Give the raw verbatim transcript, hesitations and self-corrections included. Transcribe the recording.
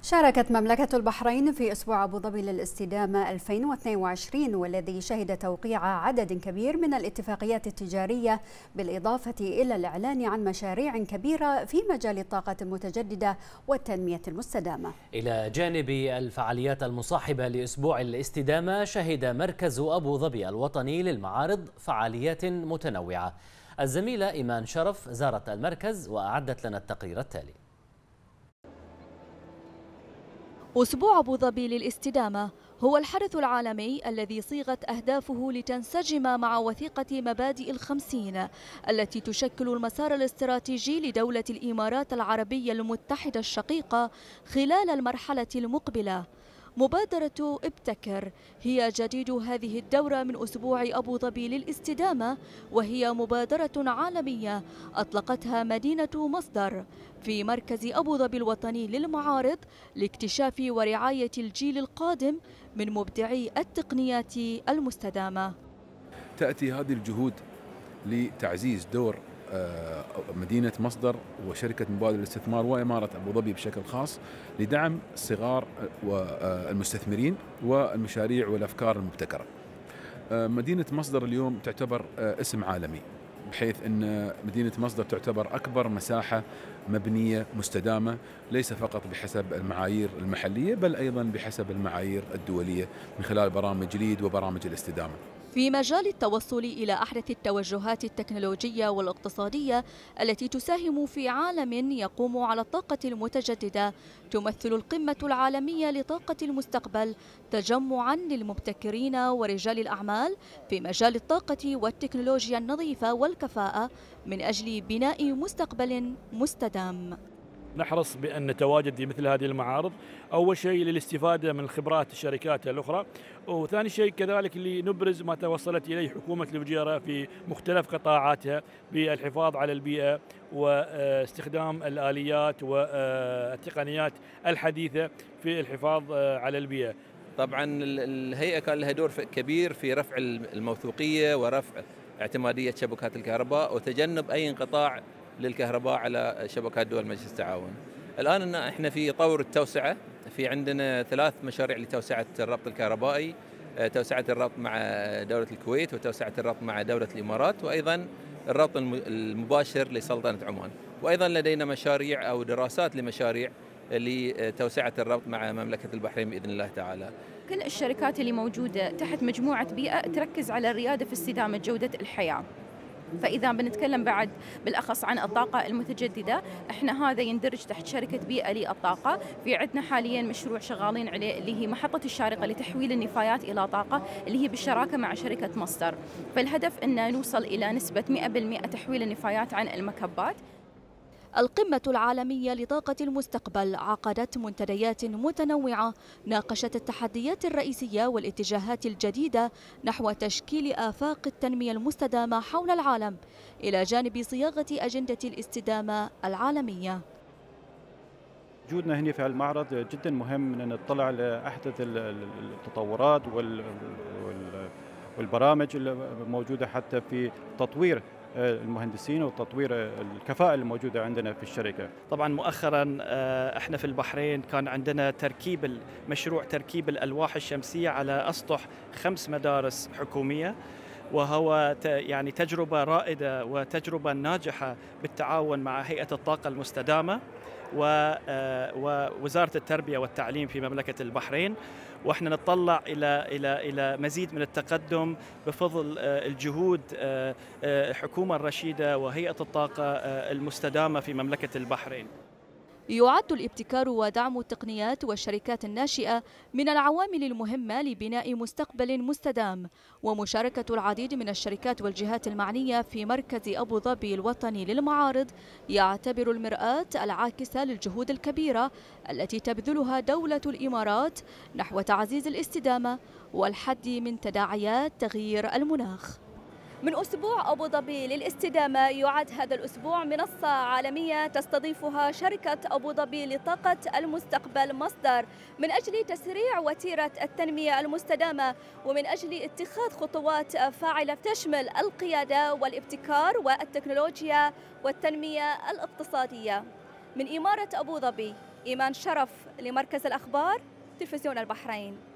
شاركت مملكة البحرين في أسبوع أبو ظبي للاستدامة ألفين واثنين وعشرين والذي شهد توقيع عدد كبير من الاتفاقيات التجارية بالإضافة إلى الإعلان عن مشاريع كبيرة في مجال الطاقة المتجددة والتنمية المستدامة. إلى جانب الفعاليات المصاحبة لأسبوع الاستدامة، شهد مركز أبو ظبي الوطني للمعارض فعاليات متنوعة. الزميلة إيمان شرف زارت المركز وأعدت لنا التقرير التالي. أسبوع أبو ظبي للاستدامة هو الحدث العالمي الذي صيغت أهدافه لتنسجم مع وثيقة مبادئ الخمسين التي تشكل المسار الاستراتيجي لدولة الإمارات العربية المتحدة الشقيقة خلال المرحلة المقبلة. مبادرة ابتكر هي جديد هذه الدورة من أسبوع أبو ظبي للاستدامة، وهي مبادرة عالمية أطلقتها مدينة مصدر في مركز أبو ظبي الوطني للمعارض لاكتشاف ورعاية الجيل القادم من مبدعي التقنيات المستدامة. تأتي هذه الجهود لتعزيز دور مدينة مصدر وشركة مبادرة الاستثمار وإمارة أبو ظبي بشكل خاص لدعم الصغار والمستثمرين والمشاريع والأفكار المبتكرة. مدينة مصدر اليوم تعتبر اسم عالمي، بحيث أن مدينة مصدر تعتبر أكبر مساحة مبنية مستدامة، ليس فقط بحسب المعايير المحلية بل أيضا بحسب المعايير الدولية من خلال برامج ليد وبرامج الاستدامة. في مجال التوصل إلى أحدث التوجهات التكنولوجية والاقتصادية التي تساهم في عالم يقوم على الطاقة المتجددة، تمثل القمة العالمية لطاقة المستقبل تجمعاً للمبتكرين ورجال الأعمال في مجال الطاقة والتكنولوجيا النظيفة والكفاءة من أجل بناء مستقبل مستدام. نحرص بأن نتواجد في مثل هذه المعارض، أول شيء للاستفادة من خبرات الشركات الأخرى، وثاني شيء كذلك لنبرز ما توصلت إليه حكومة الفجيرة في مختلف قطاعاتها بالحفاظ على البيئة واستخدام الآليات والتقنيات الحديثة في الحفاظ على البيئة. طبعا الهيئة كان لها دور كبير في رفع الموثوقية ورفع اعتمادية شبكات الكهرباء وتجنب أي انقطاع للكهرباء على شبكات دول مجلس التعاون. الآن احنا في طور التوسعة، في عندنا ثلاث مشاريع لتوسعة الربط الكهربائي، توسعة الربط مع دولة الكويت وتوسعة الربط مع دولة الإمارات وأيضا الربط المباشر لسلطنة عمان، وأيضا لدينا مشاريع أو دراسات لمشاريع لتوسعة الربط مع مملكة البحرين بإذن الله تعالى. كل الشركات اللي موجودة تحت مجموعة بيئة تركز على الريادة في استدامة جودة الحياة. فإذا بنتكلم بعد بالأخص عن الطاقة المتجددة، احنا هذا يندرج تحت شركة بيئة للطاقة. في عندنا حاليا مشروع شغالين عليه اللي هي محطة الشارقة لتحويل النفايات إلى طاقة، اللي هي بالشراكة مع شركة مصدر. فالهدف أن نوصل إلى نسبة مئة بالمئة تحويل النفايات عن المكبات. القمة العالمية لطاقة المستقبل عقدت منتديات متنوعة ناقشت التحديات الرئيسية والاتجاهات الجديدة نحو تشكيل آفاق التنمية المستدامة حول العالم، إلى جانب صياغة أجندة الاستدامة العالمية. وجودنا هنا في المعرض جدا مهم أن نطلع على أحدث التطورات والبرامج الموجودة حتى في تطوير المهندسين وتطوير الكفاءة الموجودة عندنا في الشركة. طبعا مؤخرا احنا في البحرين كان عندنا تركيب مشروع تركيب الألواح الشمسية على أسطح خمس مدارس حكومية، وهو يعني تجربة رائدة وتجربة ناجحة بالتعاون مع هيئة الطاقة المستدامة ووزارة التربية والتعليم في مملكة البحرين، واحنا نتطلع الى الى الى مزيد من التقدم بفضل الجهود الحكومة الرشيدة وهيئة الطاقة المستدامة في مملكة البحرين. يعد الابتكار ودعم التقنيات والشركات الناشئة من العوامل المهمة لبناء مستقبل مستدام، ومشاركة العديد من الشركات والجهات المعنية في مركز أبو ظبي الوطني للمعارض يعتبر المرآة العاكسة للجهود الكبيرة التي تبذلها دولة الإمارات نحو تعزيز الاستدامة والحد من تداعيات تغيير المناخ. من أسبوع أبو ظبي للاستدامة يعد هذا الأسبوع منصة عالمية تستضيفها شركة أبو ظبي لطاقة المستقبل مصدر من أجل تسريع وتيرة التنمية المستدامة ومن أجل اتخاذ خطوات فاعلة تشمل القيادة والابتكار والتكنولوجيا والتنمية الاقتصادية. من إمارة أبو ظبي، إيمان شرف لمركز الأخبار تلفزيون البحرين.